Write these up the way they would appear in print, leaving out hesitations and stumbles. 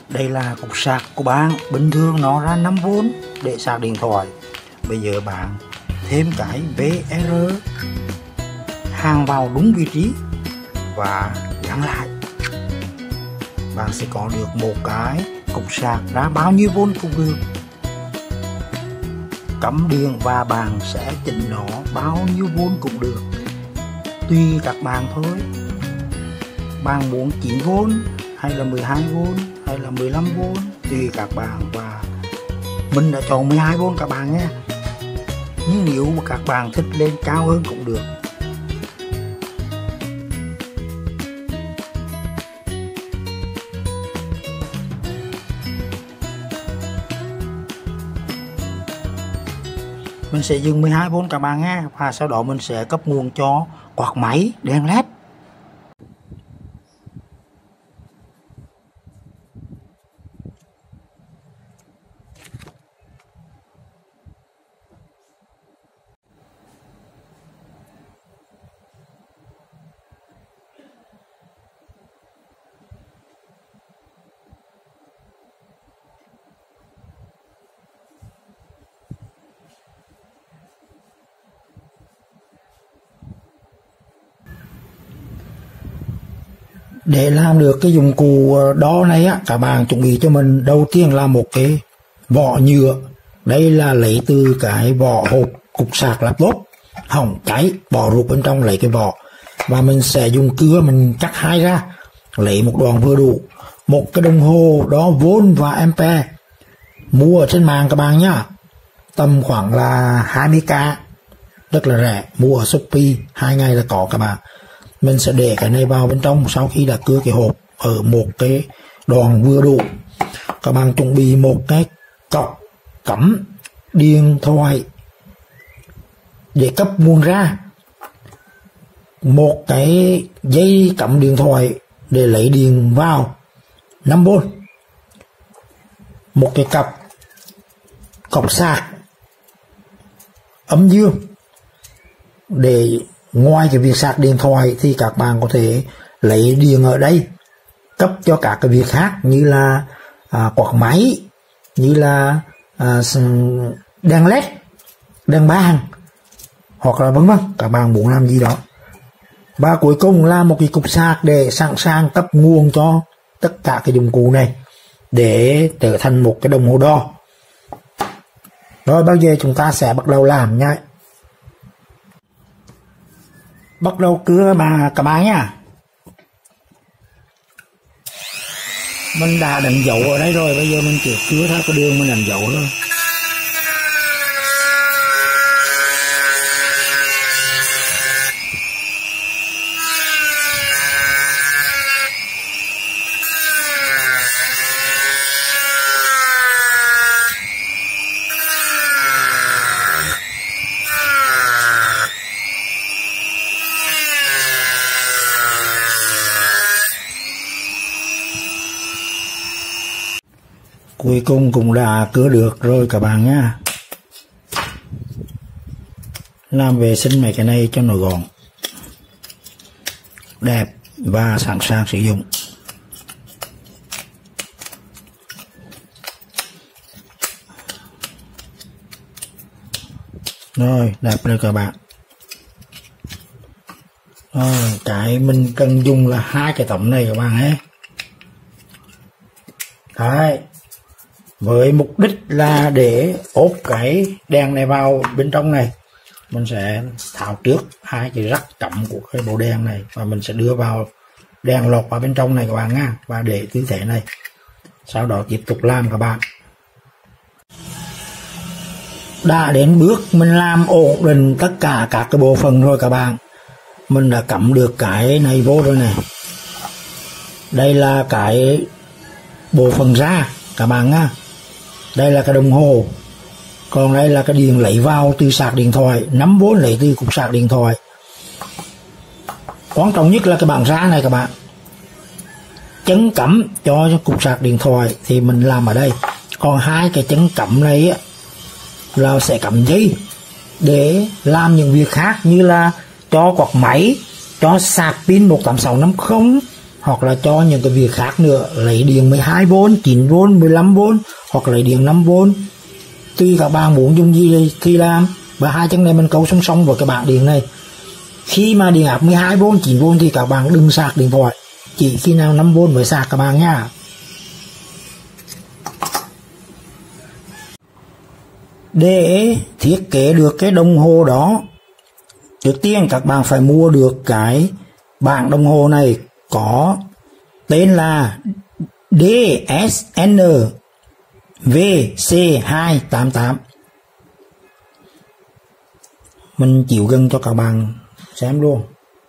Đây là cục sạc của bạn, bình thường nó ra 5V để sạc điện thoại. Bây giờ bạn thêm cái VR hàng vào đúng vị trí và gắn lại, bạn sẽ có được một cái cục sạc ra bao nhiêu V cũng được. Cắm điện và bạn sẽ chỉnh nó bao nhiêu V cũng được, tùy các bạn thôi. Bạn muốn 9V hay là 12V hay là 15V tùy các bạn, và mình đã chọn 12V các bạn nhé. Nhưng nếu mà các bạn thích lên cao hơn cũng được. Mình sẽ dùng 12V các bạn nhé, và sau đó mình sẽ cấp nguồn cho quạt máy đèn LED. Để làm được cái dụng cụ đo này á, các bạn chuẩn bị cho mình đầu tiên là một cái vỏ nhựa. Đây là lấy từ cái vỏ hộp cục sạc laptop hỏng cháy, bỏ ruột bên trong lấy cái vỏ, và mình sẽ dùng cưa mình cắt hai ra, lấy một đoạn vừa đủ. Một cái đồng hồ đo V và ampere mua ở trên mạng các bạn nhá, tầm khoảng là 20k, rất là rẻ, mua ở Shopee 2 ngày là có các bạn. Mình sẽ để cái này vào bên trong sau khi đã cưa cái hộp ở một cái đoạn vừa đủ. Các bạn chuẩn bị một cái cọc cắm điện thoại để cấp nguồn ra, một cái dây cắm điện thoại để lấy điện vào 5V, một cái cọc sạc âm dương. Để ngoài cái việc sạc điện thoại thì các bạn có thể lấy điện ở đây cấp cho các cái việc khác, như là quạt máy, như là đèn LED, đèn bàn, hoặc là vân vân, các bạn muốn làm gì đó. Và cuối cùng là một cái cục sạc để sẵn sàng cấp nguồn cho tất cả cái dụng cụ này để trở thành một cái đồng hồ đo. Rồi bây giờ chúng ta sẽ bắt đầu làm nha. Bắt đầu cưa mà các bạn nha. Mình đã đánh dấu ở đây rồi, bây giờ mình chỉ cưa theo cái đường mình đánh dấu thôi. Cuối cùng cũng đã cưa được rồi các bạn nhá. Làm vệ sinh mấy cái này cho nó gọn, đẹp và sẵn sàng sử dụng. Rồi, đẹp rồi các bạn. Rồi, cái mình cần dùng là hai cái tấm này các bạn nhé. Đấy, với mục đích là để ốp cái đèn này vào bên trong này. Mình sẽ tháo trước hai cái rắc cắm của cái bộ đèn này và mình sẽ đưa vào đèn lọt vào bên trong này các bạn nha, và để tư thế này. Sau đó tiếp tục làm các bạn. Đã đến bước mình làm ổn định tất cả các cái bộ phận rồi các bạn. Mình đã cắm được cái này vô rồi này. Đây là cái bộ phận ra các bạn nha. Đây là cái đồng hồ. Còn đây là cái điện lấy vào từ sạc điện thoại, 5V lấy từ cục sạc điện thoại. Quan trọng nhất là cái bảng ra này các bạn. Chân cắm cho cục sạc điện thoại thì mình làm ở đây. Còn hai cái chân cắm này á, là sẽ cắm dây để làm những việc khác, như là cho quạt máy, cho sạc pin 18650, hoặc là cho những cái việc khác nữa, lấy điện 12V, 9V, 15V hoặc lấy điện 5V, tùy các bạn muốn dùng gì thì làm. Và hai chân này mình câu song song với cái bảng điện này. Khi mà điện áp 12V, 9V thì các bạn đừng sạc điện thoại, chỉ khi nào 5V mới sạc các bạn nha. Để thiết kế được cái đồng hồ đó, trước tiên các bạn phải mua được cái bảng đồng hồ này có tên là DSN VC288. Mình chịu gần cho các bạn xem luôn.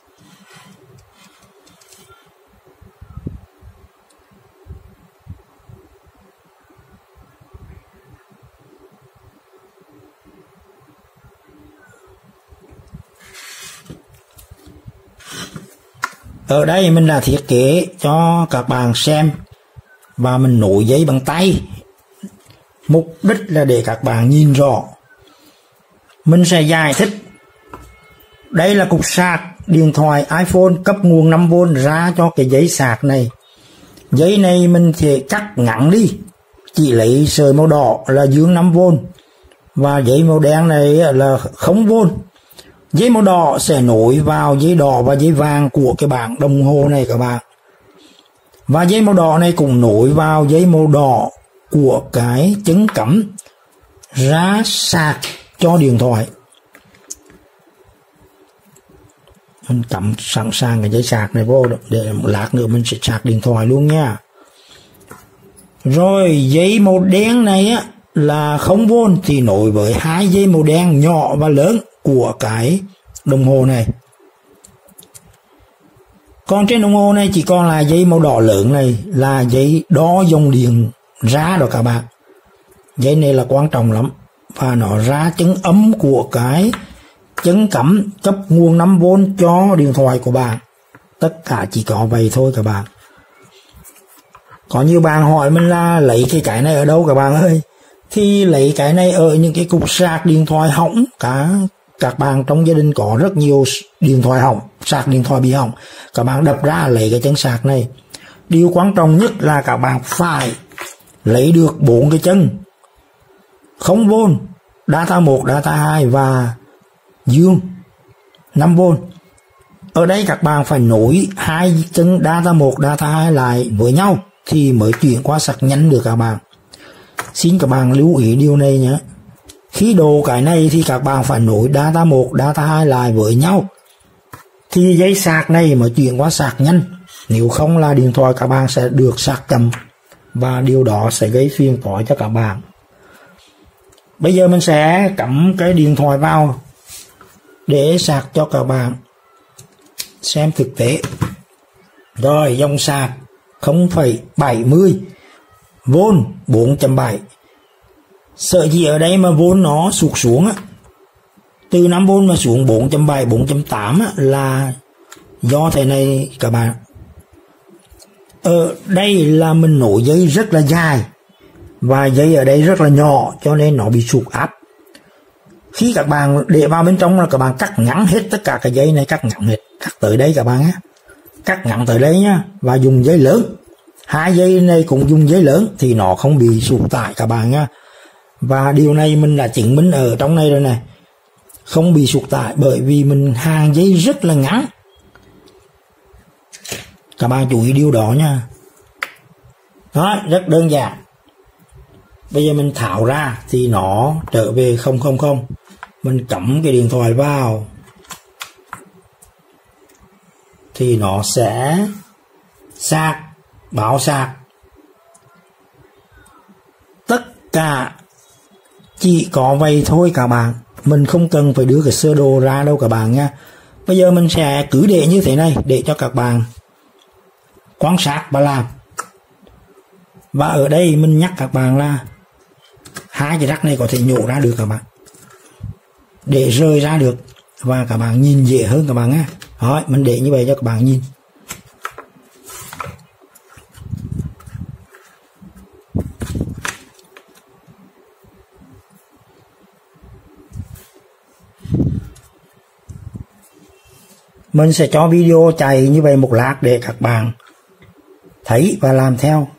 Ở đây mình đã thiết kế cho các bạn xem và mình nối dây bằng tay. Mục đích là để các bạn nhìn rõ. Mình sẽ giải thích. Đây là cục sạc điện thoại iPhone cấp nguồn 5V ra cho cái dây sạc này. Dây này mình sẽ cắt ngắn đi, chỉ lấy sợi màu đỏ là dương 5V và dây màu đen này là 0V. Dây màu đỏ sẽ nối vào dây đỏ và dây vàng của cái bảng đồng hồ này các bạn. Và dây màu đỏ này cũng nối vào dây màu đỏ của cái chân cắm ra sạc cho điện thoại. Mình cắm sẵn sàng cái dây sạc này vô để một lát nữa mình sẽ sạc điện thoại luôn nha. Rồi dây màu đen này á là 0V thì nối với hai dây màu đen nhỏ và lớn của cái đồng hồ này. Còn trên đồng hồ này chỉ còn là dây màu đỏ lớn này là dây đo dòng điện ra rồi các bạn. Dây này là quan trọng lắm và nó ra chân âm của cái chân cắm cấp nguồn 5V cho điện thoại của bạn. Tất cả chỉ có vậy thôi các bạn. Có nhiều bạn hỏi mình là lấy cái này ở đâu các bạn ơi. Thì lấy cái này ở những cái cục sạc điện thoại hỏng. Các bạn trong gia đình có rất nhiều điện thoại hỏng, sạc điện thoại bị hỏng, các bạn đập ra lấy cái chân sạc này. Điều quan trọng nhất là các bạn phải lấy được 4 cái chân 0V, data 1, data 2 và dương 5V. Ở đây các bạn phải nối hai chân data 1, data 2 lại với nhau thì mới chuyển qua sạc nhanh được các bạn. Xin các bạn lưu ý điều này nhé. Khi đồ cái này thì các bạn phải nối data 1, data 2 lại với nhau thì dây sạc này mới chuyển qua sạc nhanh. Nếu không là điện thoại các bạn sẽ được sạc chậm và điều đó sẽ gây phiền toái cho các bạn. Bây giờ mình sẽ cắm cái điện thoại vào để sạc cho các bạn xem thực tế. Rồi dòng sạc 0,70V 4.7. Sợ gì ở đây mà vôn nó sụt xuống á, từ 5V mà xuống 4.7, 4.8 á, là do thế này các bạn. Ở đây là mình nối dây rất là dài và dây ở đây rất là nhỏ cho nên nó bị sụt áp. Khi các bạn để vào bên trong là các bạn cắt ngắn hết tất cả cái dây này, cắt ngắn hết, cắt tới đây các bạn á, cắt ngắn tới đây nhá, và dùng dây lớn. Hai dây này cũng dùng dây lớn thì nó không bị sụt tải các bạn nhá. Và điều này mình đã chứng minh ở trong này rồi này, không bị sụt tải bởi vì mình hàng dây rất là ngắn. Các bạn chú ý điều đó nha. Đó, rất đơn giản. Bây giờ mình tháo ra thì nó trở về 000. Mình cắm cái điện thoại vào thì nó sẽ sạc, báo sạc. Tất cả chỉ có vậy thôi các bạn. Mình không cần phải đưa cái sơ đồ ra đâu các bạn nha. Bây giờ mình sẽ cứ để như thế này để cho các bạn quan sát và làm. Và ở đây mình nhắc các bạn là hai cái rắc này có thể nhổ ra được các bạn, để rời ra được và các bạn nhìn dễ hơn các bạn nhé. Đó, mình để như vậy cho các bạn nhìn. Mình sẽ cho video chạy như vậy một lát để các bạn thấy và làm theo